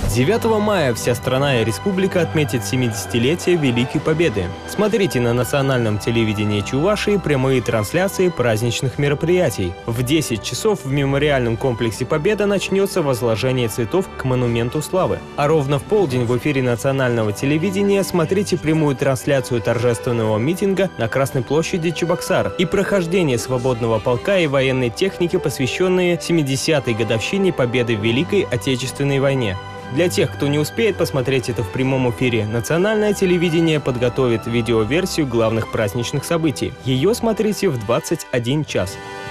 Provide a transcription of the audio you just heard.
9 мая вся страна и республика отметит 70-летие Великой Победы. Смотрите на национальном телевидении Чувашии прямые трансляции праздничных мероприятий. В 10 часов в мемориальном комплексе «Победа» начнется возложение цветов к монументу славы. А ровно в полдень в эфире национального телевидения смотрите прямую трансляцию торжественного митинга на Красной площади Чебоксар и прохождение свободного полка и военной техники, посвященные 70-й годовщине Победы в Великой Отечественной войне. Для тех, кто не успеет посмотреть это в прямом эфире, национальное телевидение подготовит видеоверсию главных праздничных событий. Ее смотрите в 21 час.